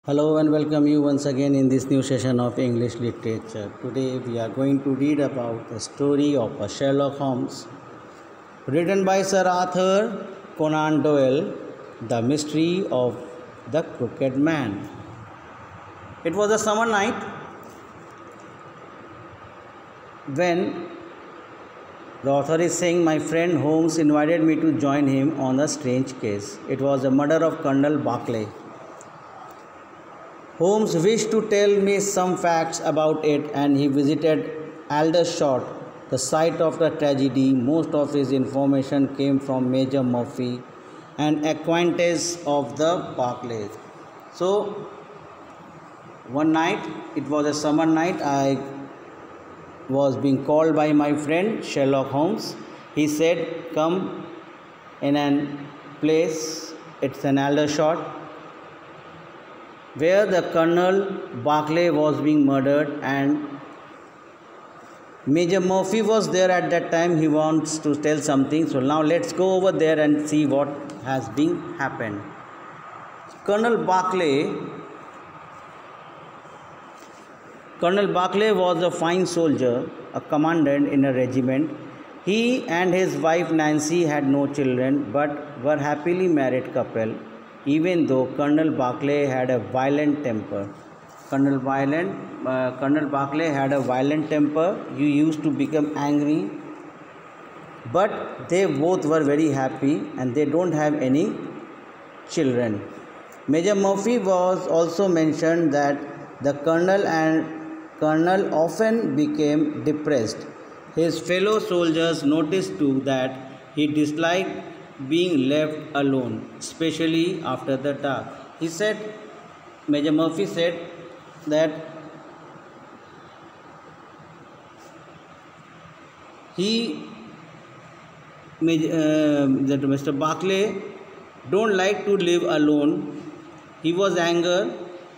Hello and welcome you once again in this new session of English literature. Today we are going to read about the story of a Sherlock Holmes written by Sir Arthur Conan Doyle, The Mystery of the Crooked Man. It was a summer night when the author is saying my friend Holmes invited me to join him on a strange case. It was the murder of Colonel Barclay. Holmes wished to tell me some facts about it and he visited Aldershot, the site of the tragedy. Most of his information came from Major Murphy, an acquaintance of the Barclays. So, one night, it was a summer night, I was being called by my friend Sherlock Holmes. He said, come in a place, it's an Aldershot, where the Colonel Barclay was being murdered and Major Murphy was there at that time. He wants to tell something. So now let's go over there and see what has been happened. Colonel Barclay was a fine soldier, a commandant in a regiment. He and his wife Nancy had no children but were happily married couple. Even though Colonel Barclay had a violent temper. Colonel Barclay had a violent temper. He used to become angry. But they both were very happy and they don't have any children. Major Murphy was also mentioned that the Colonel often became depressed. His fellow soldiers noticed too that he disliked being left alone, especially after the dark. Major Murphy said that Mr. Barclay don't like to live alone. He was angry,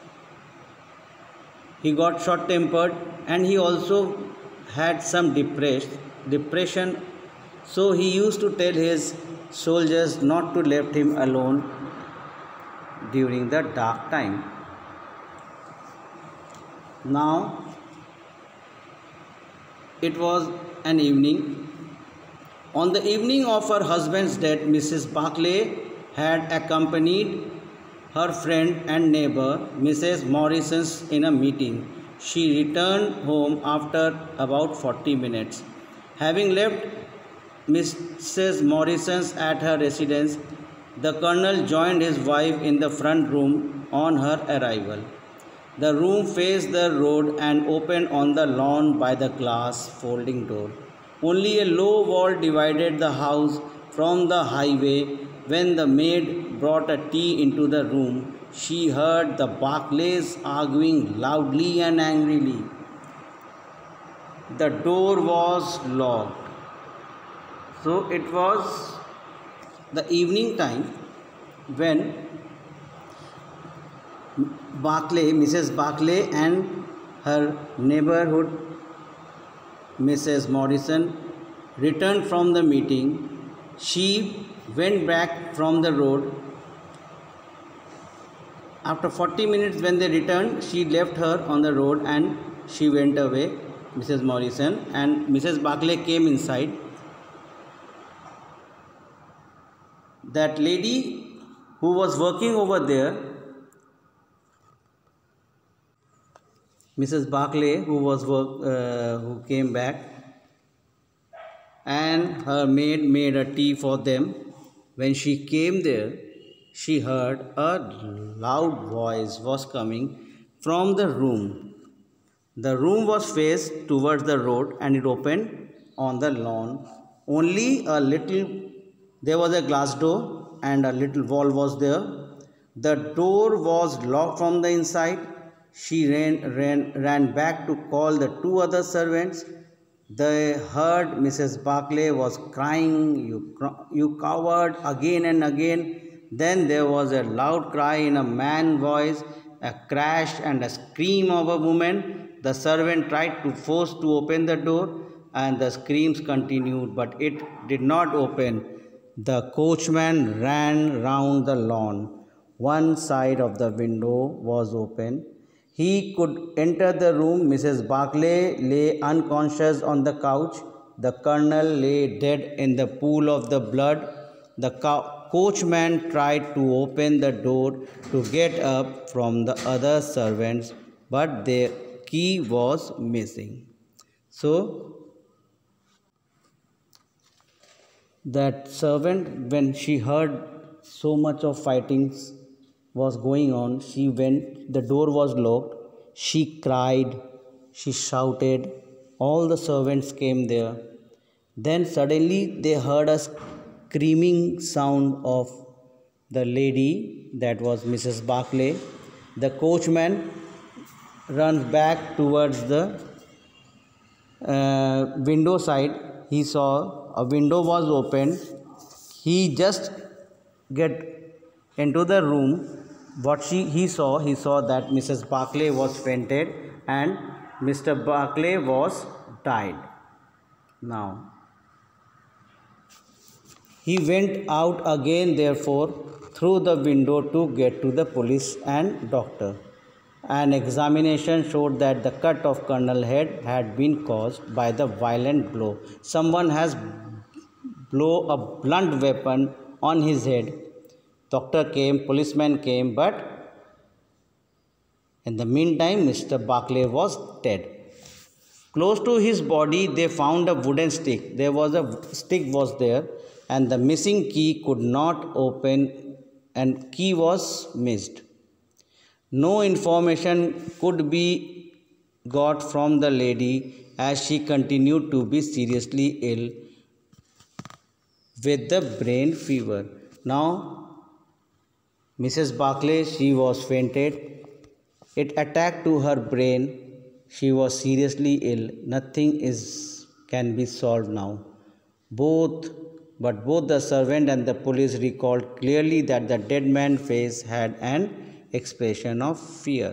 he got short-tempered, and he also had some depression. So he used to tell his soldiers not to leave him alone during the dark time. Now it was an evening. On the evening of her husband's death, Mrs. Barclay had accompanied her friend and neighbor, Mrs. Morrison, in a meeting. She returned home after about 40 minutes. Having left Mrs. Morrison's at her residence, the Colonel joined his wife in the front room on her arrival. The room faced the road and opened on the lawn by the glass folding door. Only a low wall divided the house from the highway. When the maid brought a tea into the room, she heard the Barclays arguing loudly and angrily. The door was locked. So it was the evening time when Mrs. Barclay and her neighborhood Mrs. Morrison returned from the meeting. She went back from the road. After 40 minutes when they returned, she left her on the road and she went away, Mrs. Morrison, and Mrs. Barclay came inside. That lady who was working over there, Mrs. Barclay, who came back, and her maid made a tea for them. When she came there, she heard a loud voice was coming from the room. The room was faced towards the road and it opened on the lawn. There was a glass door and a little wall was there. The door was locked from the inside. She ran back to call the two other servants. They heard Mrs. Barclay was crying, you coward, again and again. Then there was a loud cry in a man's voice, a crash and a scream of a woman. The servant tried to force to open the door and the screams continued, but it did not open. The coachman ran round the lawn. One side of the window was open. He could enter the room. Mrs. Barclay lay unconscious on the couch. The colonel lay dead in the pool of the blood. The coachman tried to open the door to get up from the other servants, but their key was missing. So, that servant, when she heard so much of fightings was going on, she went, the door was locked, she cried, she shouted, all the servants came there. Then suddenly they heard a screaming sound of the lady, that was Mrs. Barclay. The coachman runs back towards the window side. He saw a window was open. He just get into the room. What he saw that Mrs. Barclay was fainted and Mr. Barclay was died. Now he went out again, therefore, through the window to get to the police and doctor. An examination showed that the cut of Colonel's head had been caused by the violent blow. Someone has blown a blunt weapon on his head. Doctor came, policeman came, but in the meantime, Mr. Barclay was dead. Close to his body, they found a wooden stick. There was a stick was there, and the missing key could not open, and key was missed. No information could be got from the lady as she continued to be seriously ill with the brain fever. Now, Mrs. Barclay, she was fainted. It attacked to her brain. She was seriously ill. Nothing can be solved now. Both the servant and the police recalled clearly that the dead man's face had an expression of fear.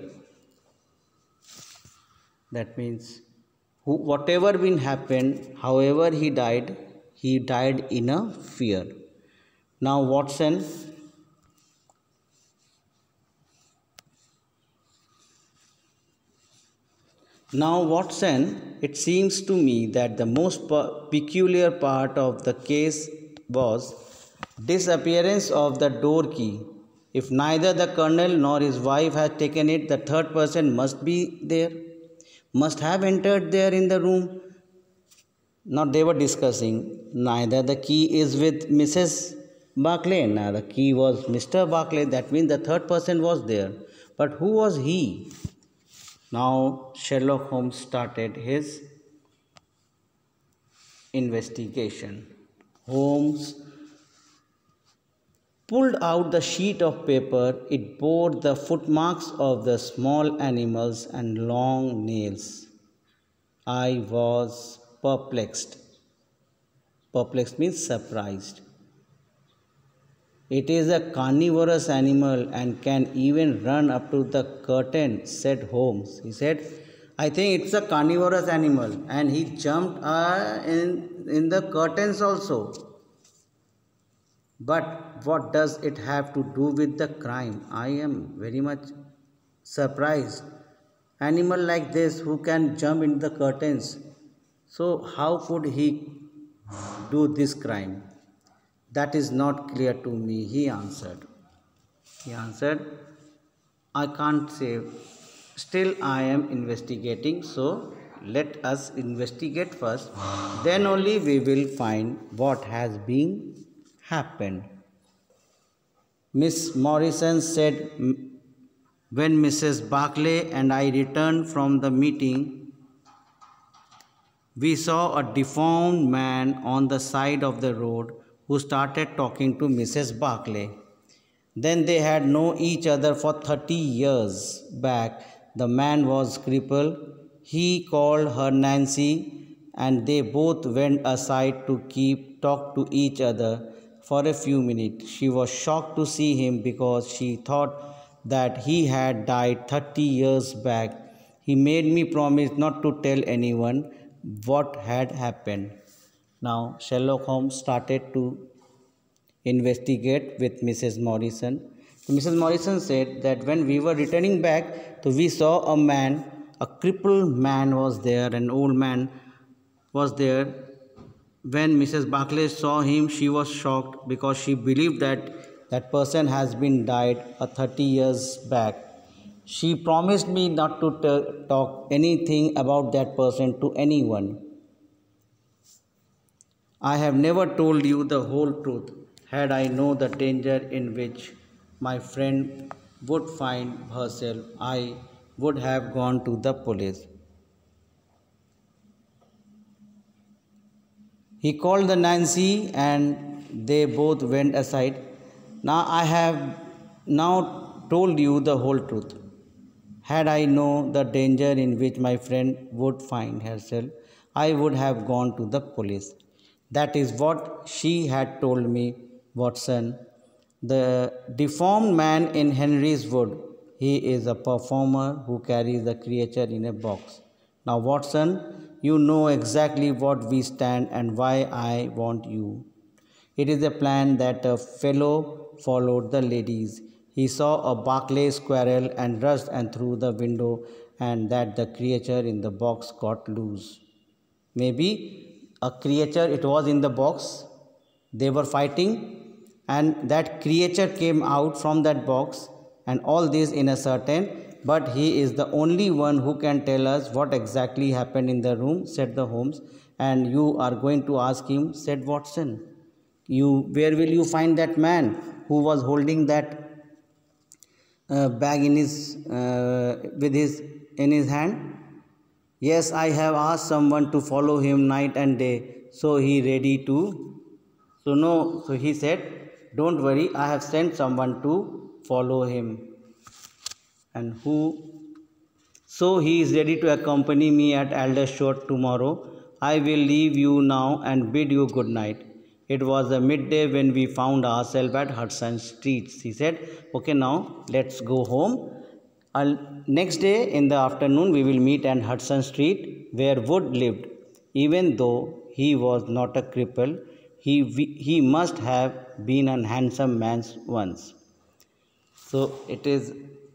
That means whatever been happened, however he died in a fear. Now Watson, it seems to me that the most peculiar part of the case was disappearance of the door key. If neither the colonel nor his wife had taken it, the third person must have entered there in the room. Now they were discussing, neither the key is with Mrs. Barclay, now the key was Mr. Barclay. That means the third person was there. But who was he? Now Sherlock Holmes started his investigation. Holmes pulled out the sheet of paper. It bore the footmarks of the small animals and long nails. I was perplexed. Perplexed means surprised. It is a carnivorous animal and can even run up to the curtain, said Holmes. He said, I think it's a carnivorous animal, and he jumped in the curtains also. But what does it have to do with the crime? I am very much surprised. Animal like this who can jump into the curtains. So how could he do this crime? That is not clear to me, he answered. I can't say. Still I am investigating, so let us investigate first. Then only we will find what has been happened. Miss Morrison said, when Mrs. Barclay and I returned from the meeting, we saw a deformed man on the side of the road who started talking to Mrs. Barclay. Then they had known each other for 30 years back. The man was crippled. He called her Nancy, and they both went aside to talk to each other for a few minutes. She was shocked to see him because she thought that he had died 30 years back. He made me promise not to tell anyone what had happened. Now Sherlock Holmes started to investigate with Mrs. Morrison. So Mrs. Morrison said that when we were returning back, so we saw a man, a crippled man was there, an old man was there. When Mrs. Barclay saw him, she was shocked because she believed that that person has been died 30 years back. She promised me not to talk anything about that person to anyone. I have never told you the whole truth. Had I known the danger in which my friend would find herself, I would have gone to the police. He called the Nancy and they both went aside. Now I have now told you the whole truth. Had I known the danger in which my friend would find herself, I would have gone to the police. That is what she had told me, Watson. The deformed man in Henry's Wood, he is a performer who carries the creature in a box. Now, Watson, you know exactly what we stand and why I want you. It is a plan that a fellow followed the ladies. He saw a Barclay squirrel and rushed and through the window, and that the creature in the box got loose. Maybe a creature, it was in the box, they were fighting, and that creature came out from that box, and all this in a certain, but he is the only one who can tell us what exactly happened in the room, said the Holmes. And you are going to ask him, said Watson. Where will you find that man who was holding that bag in his in his hand? Yes, I have asked someone to follow him night and day, so he ready to. So no, so he said, don't worry, I have sent someone to follow him. And who? So he is ready to accompany me at Aldershot tomorrow. I will leave you now and bid you good night. It was a midday when we found ourselves at Hudson Street. He said, okay, now let's go home. Next day in the afternoon, we will meet at Hudson Street where Wood lived. Even though he was not a cripple, he must have been a handsome man once. So it is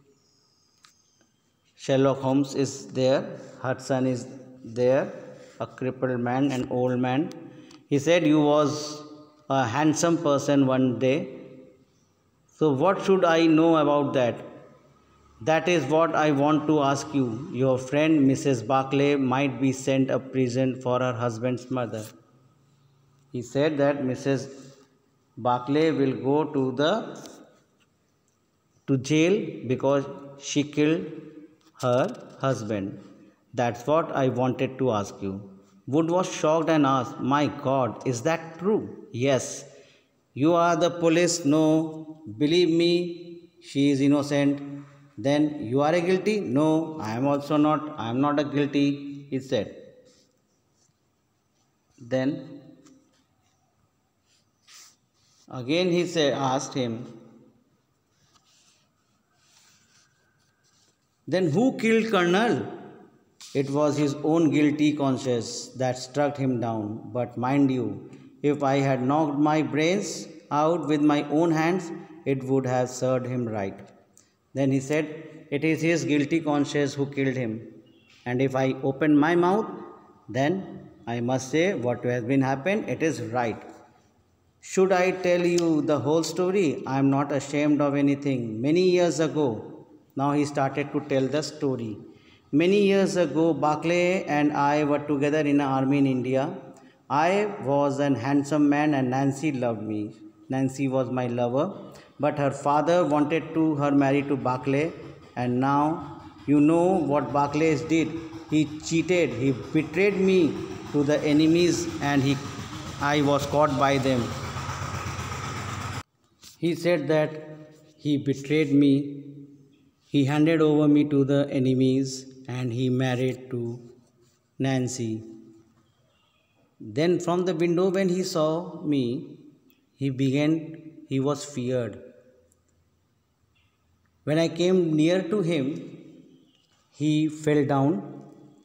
Sherlock Holmes is there, Hudson is there, a crippled man, an old man. He said you was a handsome person one day. So what should I know about that? That is what I want to ask you. Your friend Mrs. Barclay might be sent a prison for her husband's murder. He said that Mrs. Barclay will go to jail because she killed her husband. That's what I wanted to ask you. Wood was shocked and asked, my God, is that true? Yes. You are the police? No. Believe me, she is innocent. Then you are a guilty? No, I am also not. I am not a guilty, he said. Then again he asked him, then who killed Colonel? It was his own guilty conscience that struck him down. But mind you, if I had knocked my brains out with my own hands, it would have served him right. Then he said, it is his guilty conscience who killed him. And if I open my mouth, then I must say what has been happened, it is right. Should I tell you the whole story? I am not ashamed of anything. Many years ago, now he started to tell the story. Many years ago, Barclay and I were together in an army in India. I was an handsome man and Nancy loved me. Nancy was my lover. But her father wanted her married to Barclay, and now you know what Barclay did. He cheated, he betrayed me to the enemies, and I was caught by them. He said that he betrayed me, he handed over me to the enemies, and he married to Nancy. Then from the window when he saw me, he was feared. When I came near to him, he fell down.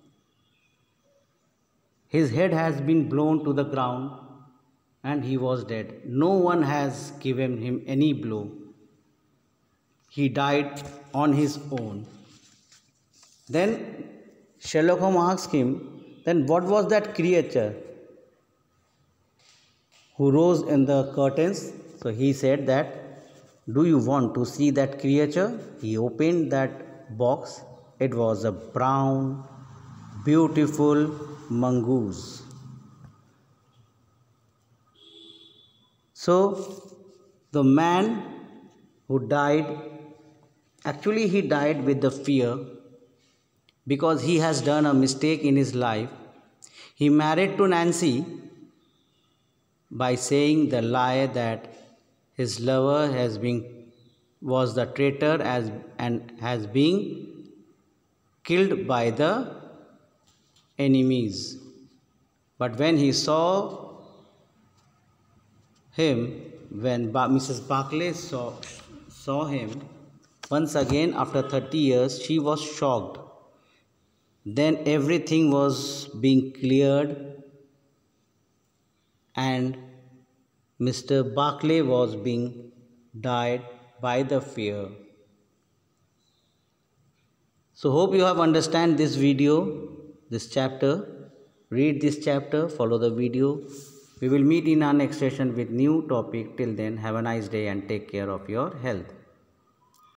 His head has been blown to the ground and he was dead. No one has given him any blow. he died on his own. Then Sherlock Holmes asked him, then what was that creature who rose in the curtains? So he said that, do you want to see that creature? He opened that box. It was a brown, beautiful mongoose. So the man who died, actually he died with the fear because he has done a mistake in his life. He married to Nancy by saying the lie that his lover was the traitor and has been killed by the enemies. But when he saw him, when Mrs. Barclay saw him once again after 30 years, she was shocked. Then everything was being cleared and Mr. Barclay was being died by the fear. So hope you have understand this video, this chapter. Read this chapter, follow the video. We will meet in our next session with new topic. Till then, have a nice day and take care of your health.